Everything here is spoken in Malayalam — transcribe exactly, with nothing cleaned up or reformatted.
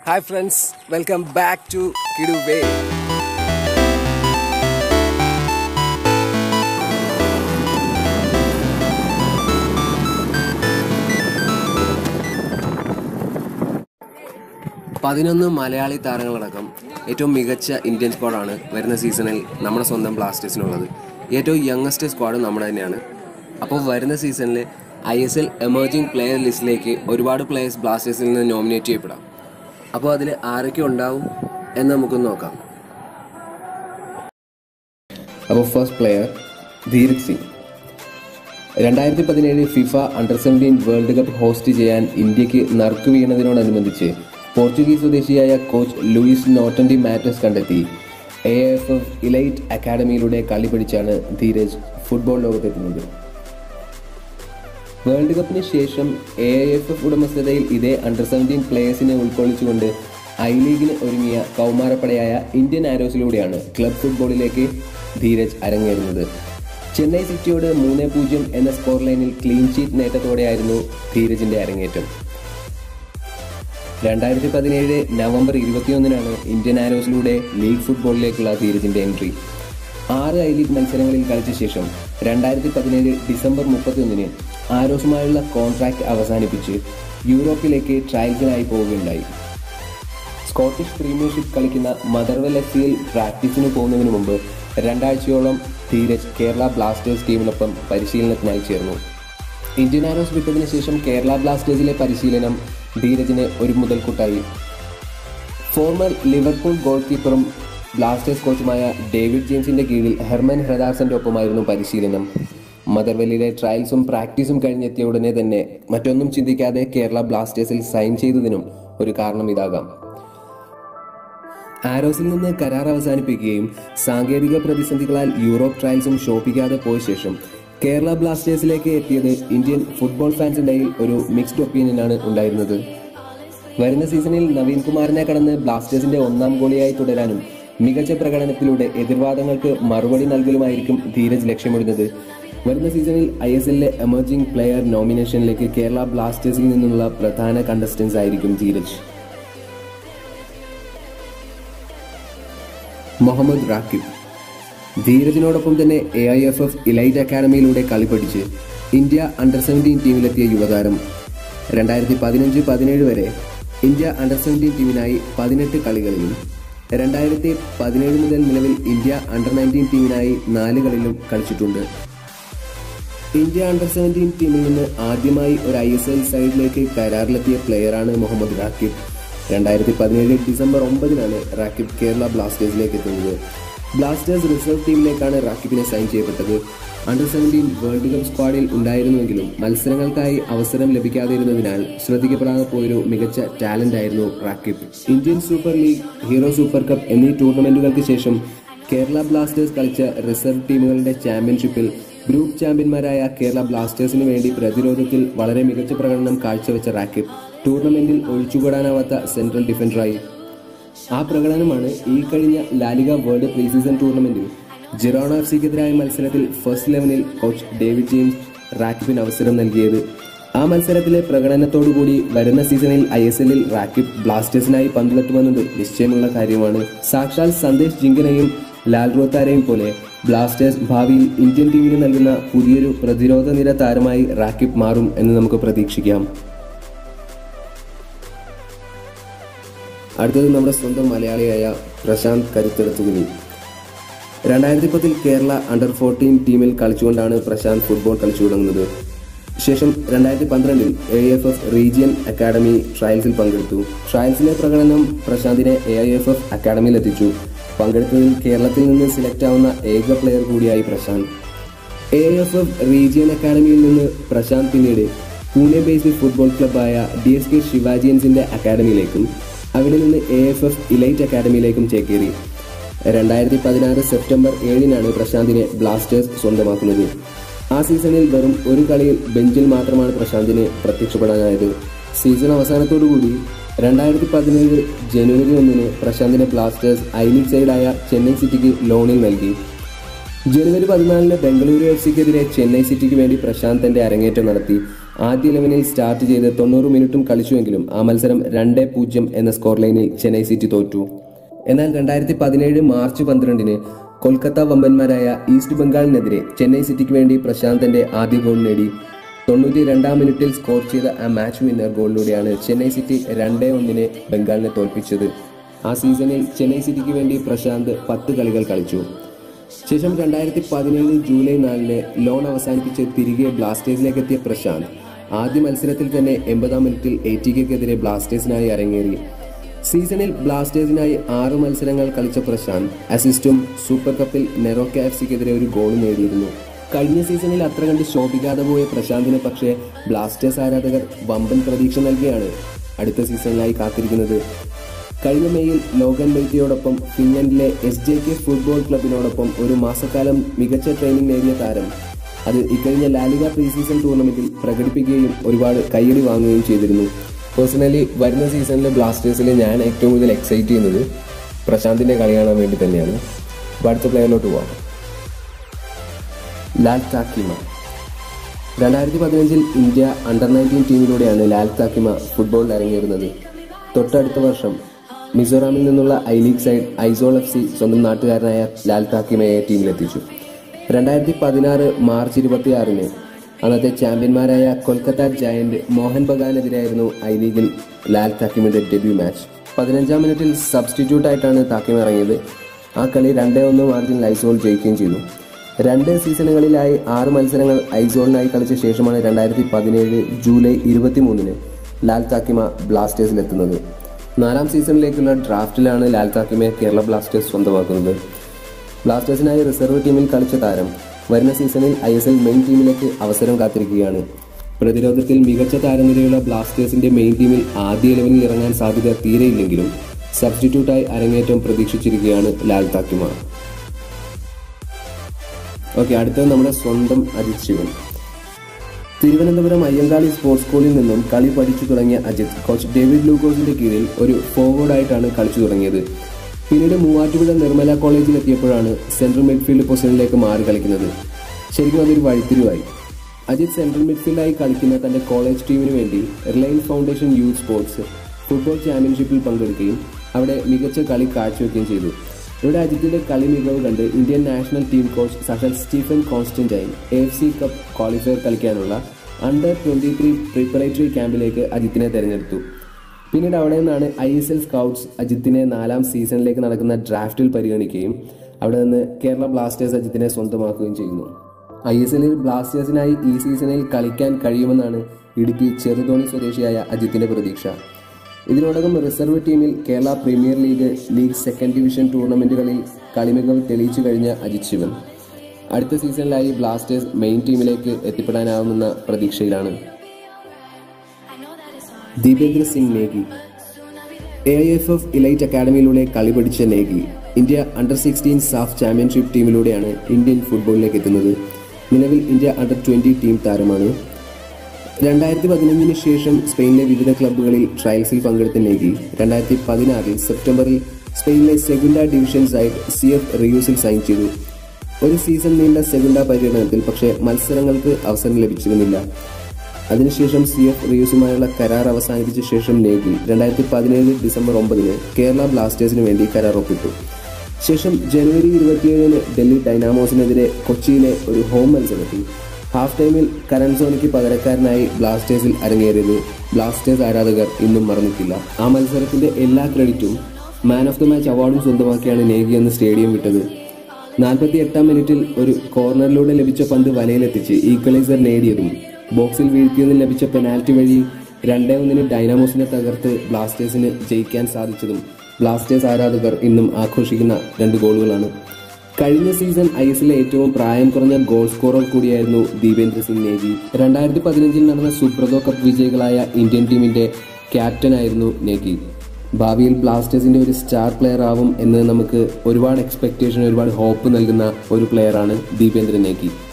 Hi friends, welcome back to Kidu Way. പതിനൊന്ന് മലയാളി താരങ്ങളടക്കം ഏറ്റവും മികച്ച ഇന്ത്യൻ സ്ക്വാഡാണ് വരുന്ന സീസണിൽ നമ്മുടെ സ്വന്തം ബ്ലാസ്റ്റേഴ്സിനുള്ളത്. ഏറ്റവും യങ്ങസ്റ്റ് സ്ക്വാഡ് നമ്മുടെ തന്നെയാണ്. അപ്പോൾ വരുന്ന സീസണിൽ I S L emerging player ലിസ്റ്റിലേക്ക് ഒരുപാട് പ്ലെയേഴ്സ് ബ്ലാസ്റ്റേഴ്സിൽ നിന്ന് നോമിനേറ്റ് ചെയ്യപ്പെടാം. അപ്പോൾ അതിൽ ആരൊക്കെ ഉണ്ടാവും എന്ന് നമുക്കൊന്ന് നോക്കാം. അപ്പോൾ ഫസ്റ്റ് പ്ലെയർ ധീരജ് സിംഗ്. രണ്ടായിരത്തി പതിനേഴ് FIFA under seventeen world cup host ചെയ്യാൻ ഇന്ത്യക്ക് നറുക്ക് വീണതിനോടനുബന്ധിച്ച് പോർച്ചുഗീസ് സ്വദേശിയായ കോച്ച് ലൂയിസ് നോട്ടൻഡി മാറ്റസ് കണ്ടെത്തി എ എഫ് എഫ് ഇലൈറ്റ് അക്കാഡമിയിലൂടെ കളി പഠിച്ചാണ് ധീരജ് ഫുട്ബോൾ ലോകത്തെത്തുന്നത്. വേൾഡ് കപ്പിന് ശേഷം എ എഫ് എഫ് ഉടമസ്ഥതയിൽ ഇതേ അണ്ടർ സെവൻറ്റീൻ പ്ലേയേഴ്സിനെ ഉൾക്കൊള്ളിച്ചുകൊണ്ട് ഐ ലീഗിന് ഒരുങ്ങിയ കൗമാരപ്പടയായ ഇന്ത്യൻ ആരോസിലൂടെയാണ് ക്ലബ് ഫുട്ബോളിലേക്ക് ധീരജ് അരങ്ങേറുന്നത്. ചെന്നൈ സിറ്റിയോട് മൂന്ന് പൂജ്യം എന്ന സ്കോർ ലൈനിൽ ക്ലീൻ ഷീറ്റ് നേട്ടത്തോടെയായിരുന്നു ധീരജിന്റെ അരങ്ങേറ്റം. രണ്ടായിരത്തി പതിനേഴ് നവംബർ ഇരുപത്തിയൊന്നിനാണ് ഇന്ത്യൻ ആരോസിലൂടെ ലീഗ് ഫുട്ബോളിലേക്കുള്ള ധീരജിന്റെ എൻട്രി. ആറ് ഐ ലീഗ് മത്സരങ്ങളിൽ കളിച്ച ശേഷം രണ്ടായിരത്തി പതിനേഴ് ഡിസംബർ മുപ്പത്തിയൊന്നിന് ആരോസുമായുള്ള കോൺട്രാക്ട് അവസാനിപ്പിച്ച് യൂറോപ്പിലേക്ക് ട്രയൽസിനായി പോവുകയുണ്ടായി. സ്കോട്ടിഷ് പ്രീമിയർഷിപ്പ് കളിക്കുന്ന മദർവെൽ എഫ് സിയിൽ പ്രാക്ടീസിന് പോകുന്നതിന് മുമ്പ് രണ്ടാഴ്ചയോളം ധീരജ് കേരള ബ്ലാസ്റ്റേഴ്സ് ടീമിനൊപ്പം പരിശീലനത്തിനായി ചേർന്നു. ഇന്ത്യൻ ആരോസ് വിട്ടതിന് ശേഷം കേരള ബ്ലാസ്റ്റേഴ്സിലെ പരിശീലനം ധീരജിന് ഒരു മുതൽക്കൂട്ടായി. ഫോർമർ ലിവർപൂൾ ഗോൾ കീപ്പറും ബ്ലാസ്റ്റേഴ്സ് കോച്ചുമായ ഡേവിഡ് ജെയിംസിന്റെ കീഴിൽ ഹെർമൻ ഹെദാർസന്റെ ഒപ്പമായിരുന്നു പരിശീലനം. മദർവെല്ലിലെ ട്രയൽസും പ്രാക്ടീസും കഴിഞ്ഞെത്തിയ ഉടനെ തന്നെ മറ്റൊന്നും ചിന്തിക്കാതെ കേരള ബ്ലാസ്റ്റേഴ്സിൽ സൈൻ ചെയ്തതിനും ഒരു കാരണം ഇതാകാം. ആരോസിൽ നിന്ന് കരാർ അവസാനിപ്പിക്കുകയും സാങ്കേതിക പ്രതിസന്ധികളാൽ യൂറോപ്പ് ട്രയൽസും ഷോപ്പിക്കാതെ പോയ ശേഷം കേരള ബ്ലാസ്റ്റേഴ്സിലേക്ക് എത്തിയത് ഇന്ത്യൻ ഫുട്ബോൾ ഫാൻസിനിടയിൽ ഒരു മിക്സ്ഡ് ഒപ്പീനിയനാണ് ഉണ്ടായിരുന്നത്. വരുന്ന സീസണിൽ നവീൻ കുമാറിനെ കടന്ന് ബ്ലാസ്റ്റേഴ്സിന്റെ ഒന്നാം ഗോളിയായി തുടരാനും മികച്ച പ്രകടനത്തിലൂടെ എതിർവാദങ്ങൾക്ക് മറുപടി നൽകലുമായിരിക്കും ധീരജ് ലക്ഷ്യമിടുന്നത്. വരുന്ന സീസണിൽ ഐ എസ് എല്ലിലെ എമർജിംഗ് പ്ലെയർ നോമിനേഷനിലേക്ക് കേരള ബ്ലാസ്റ്റേഴ്സിൽ നിന്നുള്ള പ്രധാന കണ്ടസ്റ്റൻസ് ആയിരിക്കും ധീരജ്. മുഹമ്മദ് റാക്കിബ്. ധീരജിനോടൊപ്പം തന്നെ A I F F elite അക്കാഡമിയിലൂടെ കളി പഠിച്ച് ഇന്ത്യ അണ്ടർ സെവൻറ്റീൻ ടീമിലെത്തിയ യുവതാരം. രണ്ടായിരത്തി പതിനഞ്ച് പതിനേഴ് വരെ ഇന്ത്യ അണ്ടർ സെവൻറ്റീൻ ടീമിനായി പതിനെട്ട് കളികളിലും രണ്ടായിരത്തി പതിനേഴ് മുതൽ നിലവിൽ ഇന്ത്യ അണ്ടർ നയൻറ്റീൻ ടീമിനായി നാല് കളിലും കളിച്ചിട്ടുണ്ട്. ഇന്ത്യ അണ്ടർ സെവൻറ്റീൻ ടീമിൽ നിന്ന് ആദ്യമായി ഒരു ഐ എസ് എൽ സൈഡിലേക്ക് കരാറിലെത്തിയ പ്ലെയറാണ് മുഹമ്മദ് റാക്കിബ്. രണ്ടായിരത്തി പതിനേഴ് ഡിസംബർ ഒമ്പതിനാണ് റാക്കിബ് കേരള ബ്ലാസ്റ്റേഴ്സിലേക്ക് എത്തുന്നത്. ബ്ലാസ്റ്റേഴ്സ് റിസർവ് ടീമിലേക്കാണ് റാക്കിബിനെ സൈൻ ചെയ്യപ്പെട്ടത്. അണ്ടർ സെവൻറ്റീൻ വേൾഡ് കപ്പ് സ്ക്വാഡിൽ ഉണ്ടായിരുന്നുവെങ്കിലും മത്സരങ്ങൾക്കായി അവസരം ലഭിക്കാതിരുന്നതിനാൽ ശ്രദ്ധിക്കപ്പെടാതെ പോയൊരു മികച്ച ടാലന്റ് ആയിരുന്നു Rakip. Indian super league, hero super cup എന്നീ ടൂർണമെന്റുകൾക്ക് ശേഷം കേരള ബ്ലാസ്റ്റേഴ്സ് കളിച്ച റിസർവ് ടീമുകളുടെ ചാമ്പ്യൻഷിപ്പിൽ ഗ്രൂപ്പ് ചാമ്പ്യന്മാരായ കേരള ബ്ലാസ്റ്റേഴ്സിന് വേണ്ടി പ്രതിരോധത്തിൽ വളരെ മികച്ച പ്രകടനം കാഴ്ചവെച്ച റാക്കിബ് ടൂർണമെന്റിൽ ഒഴിച്ചുകൂടാനാവാത്ത സെൻട്രൽ ഡിഫൻഡറായി. ആ പ്രകടനമാണ് ഈ കഴിഞ്ഞ ലാലിഗ വേൾഡ് പ്രീ സീസൺ ടൂർണമെന്റിൽ ജിറോണ എഫ് സിക്കെതിരായ മത്സരത്തിൽ ഫസ്റ്റ് ലെവനിൽ കോച്ച് ഡേവിഡ് ജെയിംസ് റാക്കിബിന് അവസരം നൽകിയത്. ആ മത്സരത്തിലെ പ്രകടനത്തോടുകൂടി വരുന്ന സീസണിൽ ഐ എസ് എല്ലിൽ റാക്കിബ് ബ്ലാസ്റ്റേഴ്സിനായി പന്തിലെത്തുമെന്നത് നിശ്ചയമുള്ള കാര്യമാണ്. സാക്ഷാൽ സന്ദേശ് ജിങ്കനെയും ലാൽ റോത്താരെയും പോലെ ബ്ലാസ്റ്റേഴ്സ് ഭാവിയിൽ ഇന്ത്യൻ ടീമിന് നൽകുന്ന പുതിയൊരു പ്രതിരോധ നിര താരമായി റാക്കിബ് മാറും എന്ന് നമുക്ക് പ്രതീക്ഷിക്കാം. അടുത്തത് നമ്മുടെ സ്വന്തം മലയാളിയായ പ്രശാന്ത് കരുത്തെടുത്തുകുനി. രണ്ടായിരത്തി പത്തിൽ കേരള അണ്ടർ ഫോർട്ടീൻ ടീമിൽ കളിച്ചുകൊണ്ടാണ് പ്രശാന്ത് ഫുട്ബോൾ കളിച്ചു തുടങ്ങുന്നത്. ശേഷം രണ്ടായിരത്തി പന്ത്രണ്ടിൽ A F F region academy ട്രയൽസിൽ പങ്കെടുത്തു. ട്രയൽസിലെ പ്രകടനം പ്രശാന്തിനെ എ ഐ എഫ് എഫ് അക്കാഡമിയിൽ എത്തിച്ചു. പങ്കെടുത്തതിൽ കേരളത്തിൽ നിന്ന് സിലക്ട് ആവുന്ന ഏക പ്ലെയർ കൂടിയായി Prasanth. A I F F region അക്കാഡമിയിൽ നിന്ന് പ്രശാന്ത് പിന്നീട് പൂനെ ബേസ്ഡ് ഫുട്ബോൾ ക്ലബായ ഡി എസ് കെ ശിവാജിയൻസിന്റെ അക്കാഡമിയിലേക്കും അവിടെ നിന്ന് എ എഫ് എഫ് ഇലൈറ്റ് അക്കാഡമിയിലേക്കും ചേക്കേറി. രണ്ടായിരത്തി പതിനാറ് സെപ്റ്റംബർ ഏഴിനാണ് പ്രശാന്തിനെ ബ്ലാസ്റ്റേഴ്സ് സ്വന്തമാക്കുന്നത്. ആ സീസണിൽ വെറും ഒരു കളിയിൽ ബെഞ്ചിൽ മാത്രമാണ് പ്രശാന്തിന് പ്രത്യക്ഷപ്പെടാനായത്. സീസൺ അവസാനത്തോടുകൂടി രണ്ടായിരത്തി പതിനേഴ് ജനുവരി ഒന്നിന് പ്രശാന്തിനെ ബ്ലാസ്റ്റേഴ്സ് ഐ ലീഗ് സൈഡായ ചെന്നൈ സിറ്റിക്ക് ലോണിൽ നൽകി. ജനുവരി പതിനാലിന് ബംഗളൂരു എഫ് സിക്കെതിരെ ചെന്നൈ സിറ്റിക്ക് വേണ്ടി പ്രശാന്ത് തന്റെ അരങ്ങേറ്റം നടത്തി. ആദ്യ ഇലവനിൽ സ്റ്റാർട്ട് ചെയ്ത് തൊണ്ണൂറ് മിനിറ്റും കളിച്ചുവെങ്കിലും ആ മത്സരം രണ്ട് പൂജ്യം എന്ന സ്കോർ ലൈനിൽ ചെന്നൈ സിറ്റി തോറ്റു. എന്നാൽ രണ്ടായിരത്തി പതിനേഴ് മാർച്ച് പന്ത്രണ്ടിന് കൊൽക്കത്ത വമ്പന്മാരായ ഈസ്റ്റ് ബംഗാളിനെതിരെ ചെന്നൈ സിറ്റിക്ക് വേണ്ടി പ്രശാന്ത് തന്റെ ആദ്യ ഗോൾ നേടി. തൊണ്ണൂറ്റി രണ്ടാം മിനിറ്റിൽ സ്കോർ ചെയ്ത ആ മാച്ച് വിന്നർ ഗോളിലൂടെയാണ് ചെന്നൈ സിറ്റി രണ്ട് ഒന്നിന് ബംഗാളിനെ തോൽപ്പിച്ചത്. ആ സീസണിൽ ചെന്നൈ സിറ്റിക്ക് വേണ്ടി പ്രശാന്ത് പത്ത് കളികൾ കളിച്ചു. ശേഷം രണ്ടായിരത്തി പതിനേഴ് ജൂലൈ നാലിന് ലോൺ അവസാനിപ്പിച്ച് തിരികെ ബ്ലാസ്റ്റേഴ്സിലേക്ക് എത്തിയ പ്രശാന്ത് ആദ്യ മത്സരത്തിൽ തന്നെ എൺപതാം മിനിറ്റിൽ എ ടി കെക്കെതിരെ ബ്ലാസ്റ്റേഴ്സിനായി അരങ്ങേറി. സീസണിൽ ബ്ലാസ്റ്റേഴ്സിനായി ആറ് മത്സരങ്ങൾ കളിച്ച പ്രശാന്ത് അസിസ്റ്റും സൂപ്പർ കപ്പിൽ നെറോക്ക എഫ് സിക്കെതിരെ ഒരു ഗോൾ നേടിയിരുന്നു. കഴിഞ്ഞ സീസണിൽ അത്ര കണ്ട് ശോഭിക്കാതെ പോയ പ്രശാന്തിന് പക്ഷേ ബ്ലാസ്റ്റേഴ്സ് ആരാധകർ വമ്പൻ പ്രതീക്ഷ നൽകിയാണ് അടുത്ത സീസണിലായി കാത്തിരിക്കുന്നത്. കഴിഞ്ഞ മെയ്യിൽ ലോഗൻ ബെയ്റ്റിയോടൊപ്പം ഫിൻലൻഡിലെ എസ് ജെ കെ ഫുട്ബോൾ ക്ലബിനോടൊപ്പം ഒരു മാസക്കാലം മികച്ച ട്രെയിനിങ് നേടിയ താരം അത് ഇക്കഴിഞ്ഞ ലാലിഗ പ്രീ സീസൺ ടൂർണമെന്റിൽ പ്രകടിപ്പിക്കുകയും ഒരുപാട് കയ്യടി വാങ്ങുകയും ചെയ്തിരുന്നു. പേഴ്സണലി വരുന്ന സീസണിലെ ബ്ലാസ്റ്റേഴ്സിൽ ഞാൻ ഏറ്റവും കൂടുതൽ എക്സൈറ്റ് ചെയ്യുന്നത് പ്രശാന്തിൻ്റെ കളി കാണാൻ വേണ്ടി തന്നെയാണ്. അടുത്ത പ്ലെയറിലോട്ട് പോവാം. ലാൽ താക്കിമ. രണ്ടായിരത്തി പതിനഞ്ചിൽ ഇന്ത്യ അണ്ടർ നയൻറ്റീൻ ടീമിലൂടെയാണ് ലാൽ താക്കിമ ഫുട്ബോളിൽ ഇറങ്ങിയിരുന്നത്. തൊട്ടടുത്ത വർഷം മിസോറാമിൽ നിന്നുള്ള I league side Aizawl F C സ്വന്തം നാട്ടുകാരനായ ലാൽ താക്കിമയെ ടീമിലെത്തിച്ചു. രണ്ടായിരത്തി പതിനാറ് മാർച്ച് ഇരുപത്തിയാറിന് അന്നത്തെ ചാമ്പ്യന്മാരായ കൊൽക്കത്ത ജയന്റ് മോഹൻ ബഗാനെതിരായിരുന്നു ഐ ലീഗിൽ ലാൽ താക്കിമയുടെ ഡെബ്യൂ മാച്ച്. പതിനഞ്ചാം മിനിറ്റിൽ സബ്സ്റ്റിറ്റ്യൂട്ടായിട്ടാണ് താക്കിമ ഇറങ്ങിയത്. ആ കളി രണ്ടേ ഒന്ന് മാർജിനിൽ ഐസോൾ ജയിക്കുകയും ചെയ്തു. രണ്ട് സീസണുകളിലായി ആറ് മത്സരങ്ങൾ ഐസോളിനായി കളിച്ച ശേഷമാണ് രണ്ടായിരത്തി പതിനേഴ് ജൂലൈ ഇരുപത്തി മൂന്നിന് ലാൽ താക്കിമ ബ്ലാസ്റ്റേഴ്സിലെത്തുന്നത്. നാലാം സീസണിലേക്കുള്ള ഡ്രാഫ്റ്റിലാണ് ലാൽ താക്കിമയെ കേരള ബ്ലാസ്റ്റേഴ്സ് സ്വന്തമാക്കുന്നത്. ബ്ലാസ്റ്റേഴ്സിനായി റിസർവ് ടീമിൽ കളിച്ച താരം വരുന്ന സീസണിൽ ഐ എസ് എൽ മെയിൻ ടീമിലേക്ക് അവസരം കാത്തിരിക്കുകയാണ്. പ്രതിരോധത്തിൽ മികച്ച താരനിരയുള്ള ബ്ലാസ്റ്റേഴ്സിന്റെ മെയിൻ ടീമിൽ ആദ്യ ഇലവനിൽ ഇറങ്ങാൻ സാധ്യത തീരെയില്ലെങ്കിലും സബ്സ്റ്റിറ്റ്യൂട്ടായി അരങ്ങേറ്റം പ്രതീക്ഷിച്ചിരിക്കുകയാണ് ലാൽ താക്കിമ. ഓക്കെ, അടുത്തത് നമ്മുടെ സ്വന്തം അജിത് ശിവൻ. തിരുവനന്തപുരം അയ്യങ്കാളി സ്പോർട്സ് സ്കൂളിൽ നിന്നും കളി പഠിച്ചു തുടങ്ങിയ അജിത് കോച്ച് ഡേവിഡ് ലൂക്കോസിന്റെ കീഴിൽ ഒരു ഫോർവേഡായിട്ടാണ് കളിച്ചു തുടങ്ങിയത്. പിന്നീട് മൂവാറ്റുപുഴ നിർമ്മല കോളേജിൽ എത്തിയപ്പോഴാണ് സെൻട്രൽ മിഡ്ഫീൽഡ് പൊസിഷനിലേക്ക് മാറി കളിക്കുന്നത്. ശരിക്കും അതൊരു വഴിത്തിരിവായി. അജിത് സെൻട്രൽ മിഡ്ഫീൽഡായി കളിക്കുന്ന തന്റെ കോളേജ് ടീമിന് വേണ്ടി Reliance foundation youth sports football ചാമ്പ്യൻഷിപ്പിൽ പങ്കെടുക്കുകയും അവിടെ മികച്ച കളി കാഴ്ചവെക്കുകയും ചെയ്തു. ഇവിടെ അജിത്തിന്റെ കളി മികവ് കണ്ട് Indian national team coach Sahal Stephen Constantine A F C cup qualifier കളിക്കാനുള്ള അണ്ടർ ട്വന്റി ത്രീ പ്രിപ്പറേറ്ററി ക്യാമ്പിലേക്ക് അജിത്തിനെ തെരഞ്ഞെടുത്തു. പിന്നീട് അവിടെ നിന്നാണ് ഐ എസ് എൽ സ്കൗട്ട്സ് അജിത്തിനെ നാലാം സീസണിലേക്ക് നടക്കുന്ന ഡ്രാഫ്റ്റിൽ പരിഗണിക്കുകയും അവിടെ നിന്ന് കേരള ബ്ലാസ്റ്റേഴ്സ് അജിത്തിനെ സ്വന്തമാക്കുകയും ചെയ്യുന്നു. ഐ എസ് എല്ലിൽ ബ്ലാസ്റ്റേഴ്സിനായി ഈ സീസണിൽ കളിക്കാൻ കഴിയുമെന്നാണ് ഇടുക്കി ചെറുതോണി സ്വദേശിയായ അജിത്തിന്റെ പ്രതീക്ഷ. ഇതിനോടകം റിസർവ് ടീമിൽ Kerala premier league, league second division ടൂർണമെന്റുകളിൽ കളിമികവ് തെളിയിച്ചു കഴിഞ്ഞ അജിത് ശിവൻ അടുത്ത സീസണിലായി ബ്ലാസ്റ്റേഴ്സ് മെയിൻ ടീമിലേക്ക് എത്തിപ്പെടാനാവുമെന്ന പ്രതീക്ഷയിലാണ്. Deependra Singh Negi. A I F F elite അക്കാഡമിയിലൂടെ കളി പഠിച്ച Negi India under sixteen SAFF championship ടീമിലൂടെയാണ് ഇന്ത്യൻ ഫുട്ബോളിലേക്ക് എത്തുന്നത്. നിലവിൽ ഇന്ത്യ അണ്ടർ ട്വന്റി ടീം താരമാണ്. രണ്ടായിരത്തി പതിനഞ്ചിന് ശേഷം സ്പെയിനിലെ വിവിധ ക്ലബ്ബുകളിൽ ട്രയൽസിൽ പങ്കെടുത്ത നേഗി രണ്ടായിരത്തി പതിനാറിൽ സെപ്റ്റംബറിൽ സ്പെയിനിലെ Segunda division side C F റിയൂസിൽ സൈൻ ചെയ്തു. ഒരു സീസൺ നീണ്ട സെഗുണ്ട പര്യടനത്തിൽ പക്ഷേ മത്സരങ്ങൾക്ക് അവസരം ലഭിച്ചിരുന്നില്ല. അതിനുശേഷം സി എഫ് റിയൂസുമായുള്ള കരാർ അവസാനിപ്പിച്ച ശേഷം നേഗി രണ്ടായിരത്തി പതിനേഴ് ഡിസംബർ ഒമ്പതിന് കേരള ബ്ലാസ്റ്റേഴ്സിന് വേണ്ടി കരാർ ഒപ്പിട്ടു. ശേഷം ജനുവരി ഇരുപത്തിയേഴിന് ഡൽഹി ഡൈനാമോസിനെതിരെ കൊച്ചിയിലെ ഒരു ഹോം മത്സരത്തിൽ ഹാഫ് ടൈമിൽ കരൺ സോണിക്ക് പകരക്കാരനായി ബ്ലാസ്റ്റേഴ്സിൽ അരങ്ങേറിയത് ബ്ലാസ്റ്റേഴ്സ് ആരാധകർ ഇന്നും മറന്നിട്ടില്ല. ആ മത്സരത്തിന്റെ എല്ലാ ക്രെഡിറ്റും മാൻ ഓഫ് ദ മാച്ച് അവാർഡും സ്വന്തമാക്കിയാണ് നേഗി എന്ന് സ്റ്റേഡിയം വിട്ടത്. നാൽപ്പത്തി എട്ടാം മിനിറ്റിൽ ഒരു കോർണറിലൂടെ ലഭിച്ച പന്ത് വലയിലെത്തിച്ച് ഈക്വലൈസർ നേടിയതും ബോക്സിൽ വീഴ്ത്തിയതിൽ ലഭിച്ച പെനാൽറ്റി വഴി രണ്ടേ ഒന്നിന് ഡൈനാമോസിനെ തകർത്ത് ബ്ലാസ്റ്റേഴ്സിന് ജയിക്കാൻ സാധിച്ചതും ബ്ലാസ്റ്റേഴ്സ് ആരാധകർ ഇന്നും ആഘോഷിക്കുന്ന രണ്ട് ഗോളുകളാണ്. കഴിഞ്ഞ സീസൺ ഐ എസ് എല്ലിലെ ഏറ്റവും പ്രായം കുറഞ്ഞ ഗോൾ സ്കോറർ കൂടിയായിരുന്നു ദീപേന്ദ്ര സിംഗ് നേഗി. രണ്ടായിരത്തി പതിനഞ്ചിൽ നടന്ന സുബ്രതോ കപ്പ് വിജയികളായ ഇന്ത്യൻ ടീമിന്റെ ക്യാപ്റ്റനായിരുന്നു നേഗി. ഭാവിയിൽ ബ്ലാസ്റ്റേഴ്സിന്റെ ഒരു സ്റ്റാർ പ്ലെയർ ആവും എന്ന് നമുക്ക് ഒരുപാട് എക്സ്പെക്ടേഷൻ, ഒരുപാട് ഹോപ്പ് നൽകുന്ന ഒരു പ്ലെയറാണ് ദീപേന്ദ്ര നേഗി.